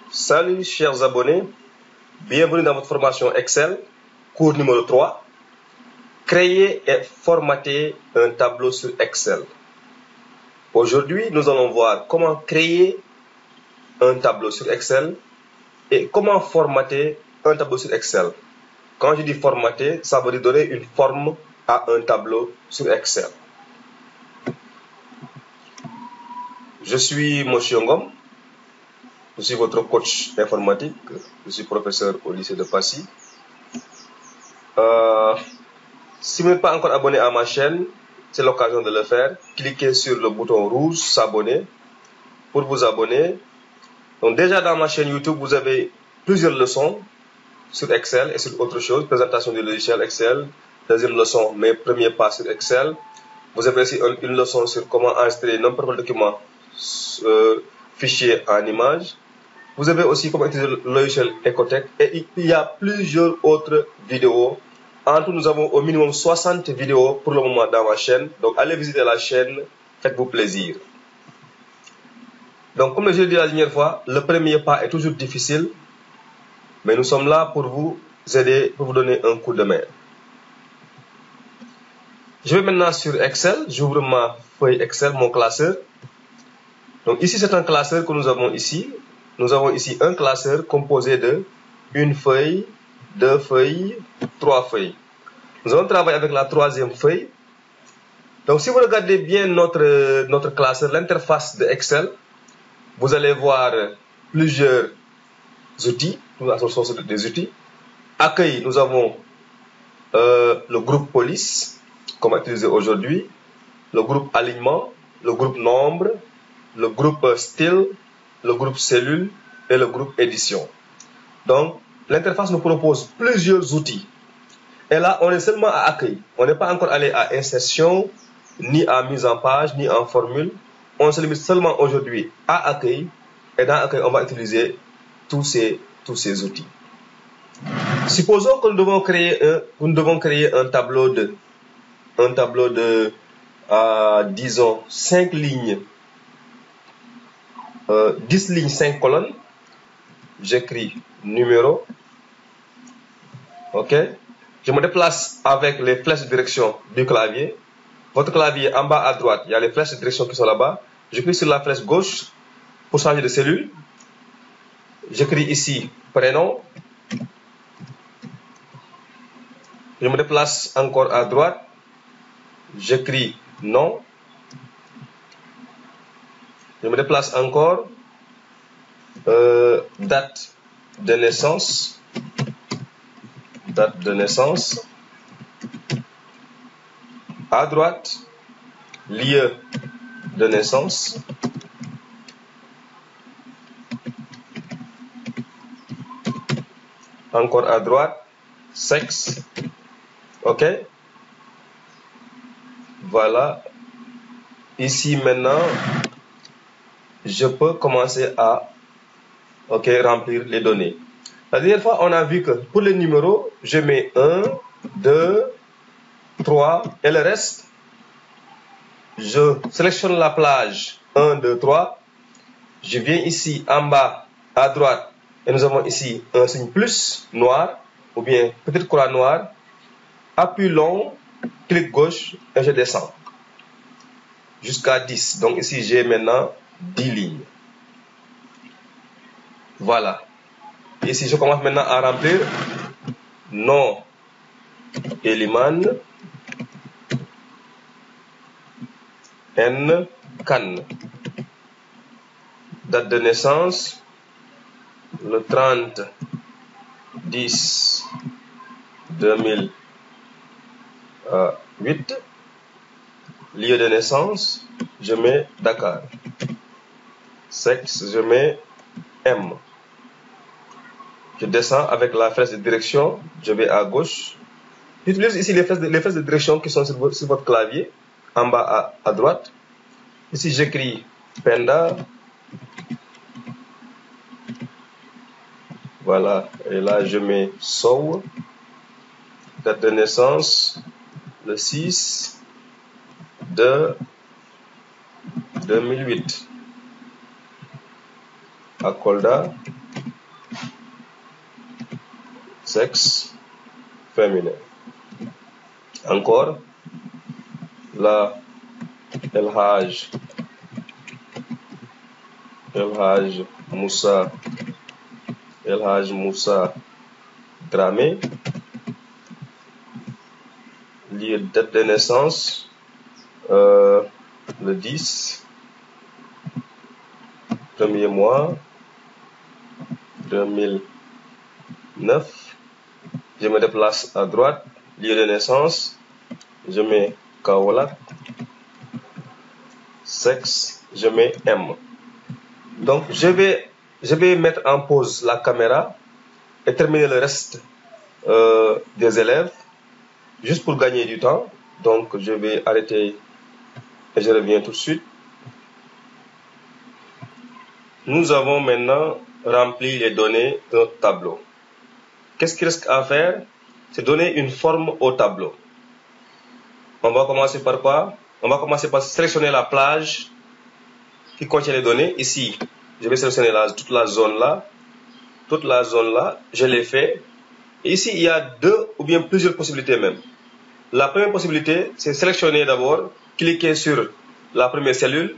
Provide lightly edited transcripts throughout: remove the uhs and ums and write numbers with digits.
Salut chers abonnés, bienvenue dans votre formation Excel, cours numéro 3. Créer et formater un tableau sur Excel. Aujourd'hui, nous allons voir comment créer un tableau sur Excel et comment formater un tableau sur Excel. Quand je dis formater, ça veut dire donner une forme à un tableau sur Excel. Je suis Monsieur Ngom. Je suis votre coach informatique. Je suis professeur au lycée de Passy. Si vous n'êtes pas encore abonné à ma chaîne, c'est l'occasion de le faire. Cliquez sur le bouton rouge s'abonner pour vous abonner. Donc déjà dans ma chaîne YouTube, vous avez plusieurs leçons sur Excel et sur autre chose. Présentation du logiciel Excel. Deuxième leçon, mes premiers pas sur Excel. Vous avez aussi une leçon sur comment enregistrer n'importe quel document fichier en image. Vous avez aussi comment utiliser le logiciel Ecotech et il y a plusieurs autres vidéos. En tout, nous avons au minimum 60 vidéos pour le moment dans ma chaîne. Donc, allez visiter la chaîne, faites-vous plaisir. Donc, comme je l'ai dit la dernière fois, le premier pas est toujours difficile. Mais nous sommes là pour vous aider, pour vous donner un coup de main. Je vais maintenant sur Excel. J'ouvre ma feuille Excel, mon classeur. Donc, ici, c'est un classeur que nous avons ici. Nous avons ici un classeur composé de une feuille, deux feuilles, trois feuilles. Nous allons travailler avec la troisième feuille. Donc, si vous regardez bien notre classeur, l'interface de Excel, vous allez voir plusieurs outils. Nous avons des outils. Accueil, nous avons le groupe police, qu'on va utiliser aujourd'hui, le groupe alignement, le groupe nombre, le groupe style, le groupe cellule et le groupe édition. Donc, l'interface nous propose plusieurs outils. Et là, on est seulement à accueil. On n'est pas encore allé à insertion, ni à mise en page, ni en formule. On se limite seulement aujourd'hui à accueil. Et dans accueil, on va utiliser tous ces outils. Supposons que nous devons créer un tableau de disons, 5 lignes. 10 lignes, 5 colonnes. J'écris numéro. OK. Je me déplace avec les flèches de direction du clavier. Votre clavier, en bas à droite, il y a les flèches de direction qui sont là-bas. Je clique sur la flèche gauche pour changer de cellule. J'écris ici prénom. Je me déplace encore à droite. J'écris nom. Je me déplace encore. Date de naissance. Date de naissance. À droite, lieu de naissance. Encore à droite, sexe. OK? Voilà. Ici maintenant, je peux commencer à remplir les données. La dernière fois, on a vu que pour les numéros, je mets 1, 2, 3 et le reste, je sélectionne la plage 1, 2, 3. Je viens ici en bas à droite et nous avons ici un signe plus noir ou bien petite croix noire. Appui long, clic gauche et je descends jusqu'à 10. Donc ici, j'ai maintenant 10 lignes. Voilà. Ici, je commence maintenant à remplir nom Eliman, N Kan, date de naissance le 30 10 2008, lieu de naissance, je mets Dakar, sexe, je mets M. Je descends avec la flèche de direction, je vais à gauche. J'utilise ici les flèches de direction qui sont sur votre clavier, en bas à droite. Ici, j'écris Penda. Voilà, et là, je mets Sow. Date de naissance, le 6 de 2008. À Kolda. sexe féminin. Encore, là, El Hadj Moussa Dramé. Lieu date de naissance, le 10, premier mois, 2009. Je me déplace à droite, lieu de naissance, je mets Kaolack, sexe, je mets M. Donc je vais mettre en pause la caméra et terminer le reste des élèves, juste pour gagner du temps. Donc je vais arrêter et je reviens tout de suite. Nous avons maintenant rempli les données de notre tableau. Qu'est-ce qu'il reste à faire? C'est donner une forme au tableau. On va commencer par quoi? On va commencer par sélectionner la plage qui contient les données. Ici, je vais sélectionner toute la zone là. Toute la zone là, je l'ai fait. Et ici, il y a deux ou bien plusieurs possibilités même. La première possibilité, c'est sélectionner d'abord, cliquer sur la première cellule,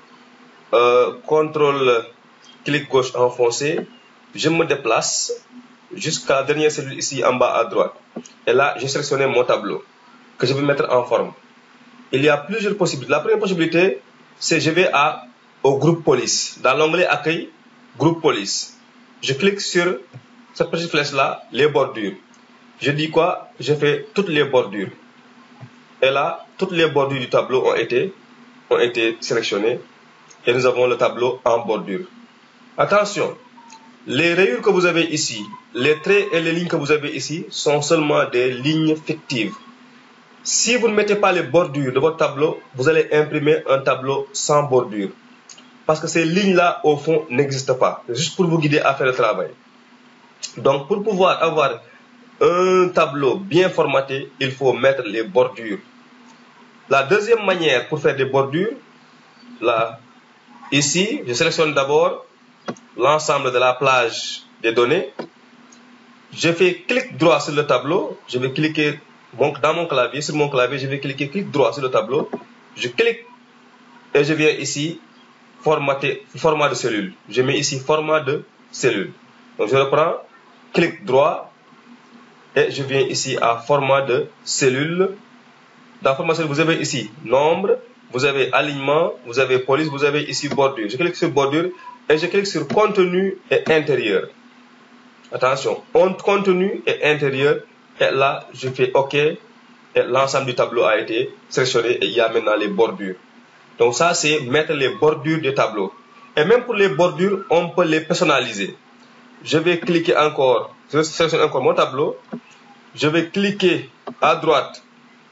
contrôle, clic gauche enfoncé, je me déplace jusqu'à la dernière cellule ici en bas à droite. Et là, j'ai sélectionné mon tableau que je vais mettre en forme. Il y a plusieurs possibilités. La première possibilité, c'est je vais au groupe police. Dans l'onglet accueil, groupe police. Je clique sur cette petite flèche là, les bordures. Je dis quoi? Je fais toutes les bordures. Et là, toutes les bordures du tableau ont été sélectionnées. Et nous avons le tableau en bordure. Attention, les rayures que vous avez ici, les traits et les lignes que vous avez ici sont seulement des lignes fictives. Si vous ne mettez pas les bordures de votre tableau, vous allez imprimer un tableau sans bordure. Parce que ces lignes-là, au fond, n'existent pas. Juste pour vous guider à faire le travail. Donc, pour pouvoir avoir un tableau bien formaté, il faut mettre les bordures. La deuxième manière pour faire des bordures, là, ici, je sélectionne d'abord l'ensemble de la plage des données. Je fais clic droit sur le tableau. Je vais cliquer dans mon clavier, sur mon clavier, je vais cliquer clic droit sur le tableau. Je clique et je viens ici formater, format de cellule. Je mets ici format de cellule. Donc je reprends, clic droit et je viens ici à format de cellule. Dans format de cellule, vous avez ici nombre, vous avez alignement, vous avez police, vous avez ici bordure. Je clique sur bordure et je clique sur contenu et intérieur. Attention, contenu et intérieur. Et là, je fais OK. Et l'ensemble du tableau a été sélectionné et il y a maintenant les bordures. Donc ça, c'est mettre les bordures du tableau. Et même pour les bordures, on peut les personnaliser. Je vais cliquer encore, je sélectionne encore mon tableau. Je vais cliquer à droite,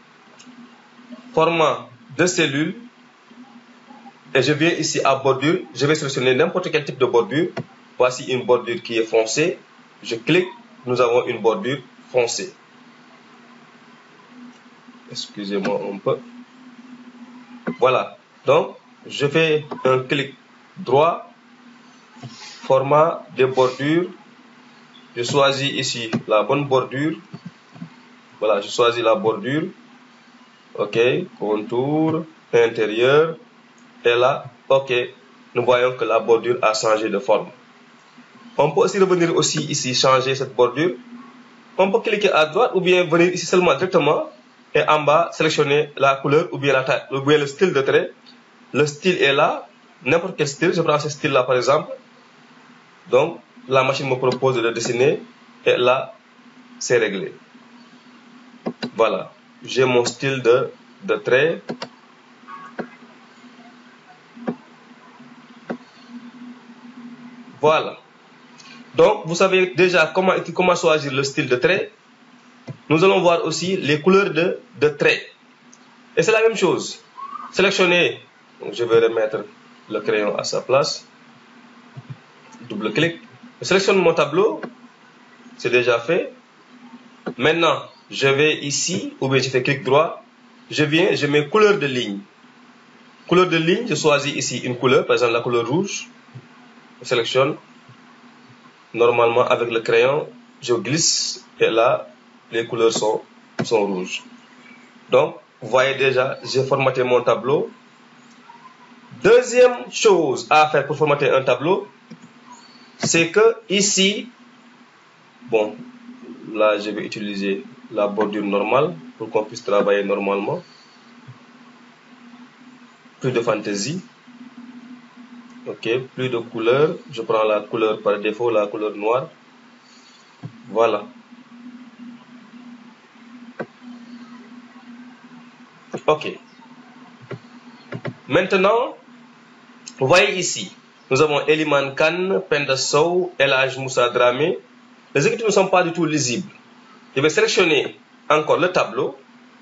format de cellule. Et je viens ici à bordure. Je vais sélectionner n'importe quel type de bordure. Voici une bordure qui est foncée. Je clique, nous avons une bordure foncée. Excusez-moi un peu. Voilà. Donc, je fais un clic droit, format des bordures. Je choisis ici la bonne bordure. Voilà, je choisis la bordure. OK, contour, intérieur. Et là, OK, nous voyons que la bordure a changé de forme. On peut aussi revenir aussi ici, changer cette bordure. On peut cliquer à droite ou bien venir ici seulement directement et en bas sélectionner la couleur ou bien la taille, ou bien le style de trait. Le style est là, n'importe quel style. Je prends ce style là par exemple. Donc la machine me propose de le dessiner et là c'est réglé. Voilà, j'ai mon style de trait. Voilà. Donc, vous savez déjà comment choisir le style de trait. Nous allons voir aussi les couleurs de trait. Et c'est la même chose. Sélectionnez. Donc, je vais remettre le crayon à sa place. Double clic. Je sélectionne mon tableau. C'est déjà fait. Maintenant, je vais ici, ou bien je fais clic droit. Je viens, je mets couleur de ligne. Couleur de ligne, je choisis ici une couleur, par exemple la couleur rouge. Je sélectionne. Normalement, avec le crayon, je glisse et là, les couleurs sont rouges. Donc, vous voyez déjà, j'ai formaté mon tableau. Deuxième chose à faire pour formater un tableau, c'est que ici, bon, là je vais utiliser la bordure normale pour qu'on puisse travailler normalement. Plus de fantaisie. Ok, plus de couleurs. Je prends la couleur par défaut, la couleur noire. Voilà. Ok. Maintenant, vous voyez ici, nous avons Eliman Khan, Penda Sow, El Hadj Moussa Dramé. Les écritures ne sont pas du tout lisibles. Je vais sélectionner encore le tableau.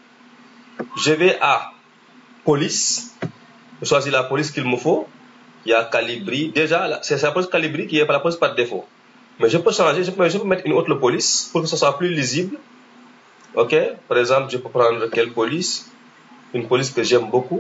Je vais à police. Je choisis la police qu'il me faut. Il y a Calibri. Déjà, c'est la police Calibri qui est la police par défaut. Mais je peux changer, je peux mettre une autre police pour que ce soit plus lisible. Ok, par exemple, je peux prendre quelle police? Une police que j'aime beaucoup.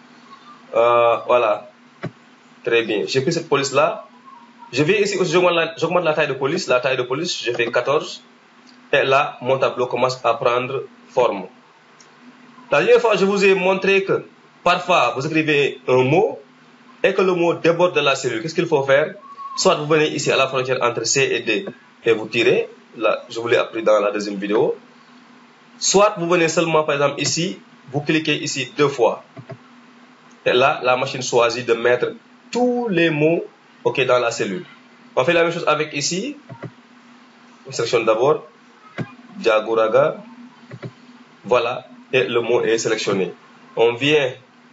Voilà. Très bien. J'ai pris cette police-là. Je vais ici aussi, j'augmente la taille de police. La taille de police, je fais 14. Et là, mon tableau commence à prendre forme. La dernière fois, je vous ai montré que parfois, vous écrivez un mot et que le mot déborde de la cellule. Qu'est-ce qu'il faut faire? Soit vous venez ici à la frontière entre C et D et vous tirez. Là, je vous l'ai appris dans la deuxième vidéo. Soit vous venez seulement, par exemple, ici, vous cliquez ici 2 fois. Et là, la machine choisit de mettre tous les mots dans la cellule. On fait la même chose avec ici. On sélectionne d'abord Diagouraga. Voilà. Et le mot est sélectionné. On vient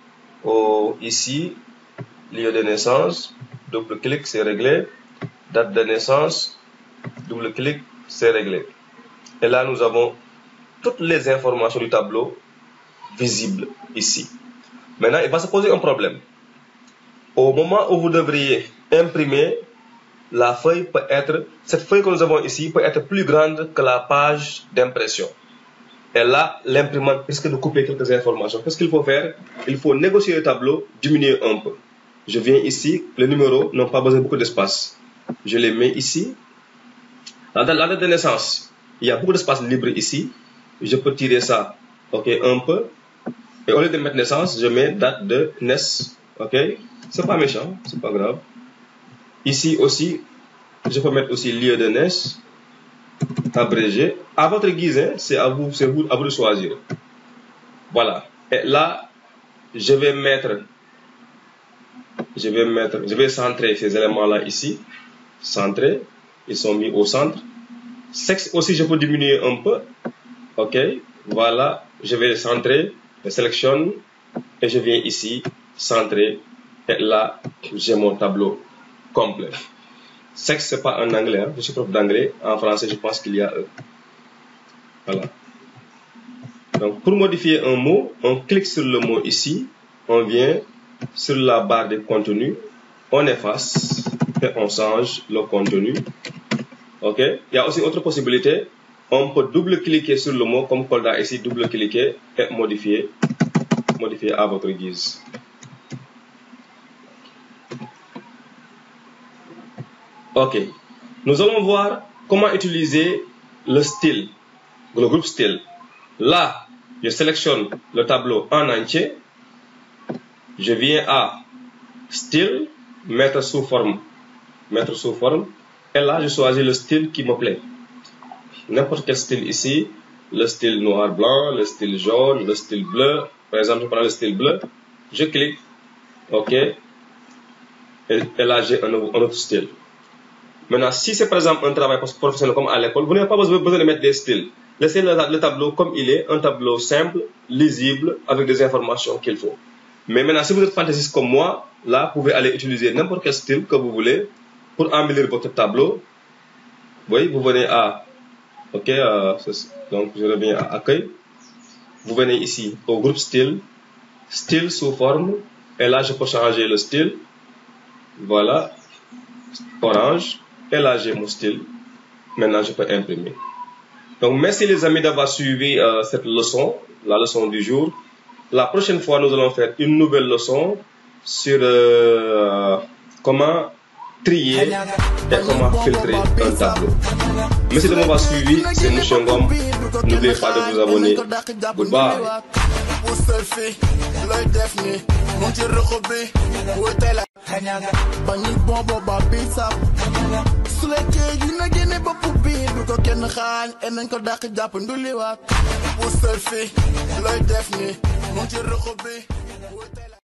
ici, lieu de naissance. Double clic, c'est réglé. Date de naissance. Double clic, c'est réglé. Et là, nous avons toutes les informations du tableau visibles ici. Maintenant, il va se poser un problème. Au moment où vous devriez imprimer, la feuille peut être, cette feuille que nous avons ici peut être plus grande que la page d'impression. Et là, l'imprimante risque de couper quelques informations. Qu'est-ce qu'il faut faire? Il faut négocier le tableau, diminuer un peu. Je viens ici, les numéros n'ont pas besoin de beaucoup d'espace. Je les mets ici. La date de naissance, il y a beaucoup d'espace libre ici. Je peux tirer ça, un peu. Et au lieu de mettre naissance, je mets date de naissance. Ok? C'est pas méchant, c'est pas grave. Ici aussi, je peux mettre aussi lieu de naissance, abrégé. À votre guise, hein, c'est à vous de choisir. Voilà. Et là, je vais centrer ces éléments-là ici. Centrer. Ils sont mis au centre. Sexe aussi, je peux diminuer un peu. Ok. Voilà. Je vais centrer. Je sélectionne. Et je viens ici, centrer. Et là, j'ai mon tableau complet. Sexe, c'est pas en anglais. Hein. Je suis prof d'anglais. En français, je pense qu'il y a E. Voilà. Donc, pour modifier un mot, on clique sur le mot ici. On vient sur la barre de contenu. On efface. Et on change le contenu. Ok. Il y a aussi autre possibilité. On peut double-cliquer sur le mot, comme Kolda ici, double-cliquer et modifier à votre guise. Ok. Nous allons voir comment utiliser le style, le groupe style. Là, je sélectionne le tableau en entier. Je viens à style, mettre sous forme. Et là, je choisis le style qui me plaît. N'importe quel style ici. Le style noir-blanc, le style jaune, le style bleu. Par exemple, je prends le style bleu. Je clique. OK. Et là, j'ai un autre style. Maintenant, si c'est par exemple un travail professionnel comme à l'école, vous n'avez pas besoin de mettre des styles. Laissez le tableau comme il est, un tableau simple, lisible, avec des informations qu'il faut. Mais maintenant, si vous êtes fantaisiste comme moi, là, vous pouvez aller utiliser n'importe quel style que vous voulez pour embellir votre tableau. Oui, vous venez à... OK, donc je reviens à accueil. Vous venez ici au groupe style, style sous forme, et là, je peux changer le style. Voilà, orange. Et là, j'ai mon style. Maintenant, je peux imprimer. Donc, merci les amis d'avoir suivi cette leçon, la leçon du jour. La prochaine fois, nous allons faire une nouvelle leçon sur comment trier et comment filtrer un tableau. Merci de m'avoir suivi, c'est Monsieur Ngom. N'oubliez pas de vous abonner. Goodbye. Selfie,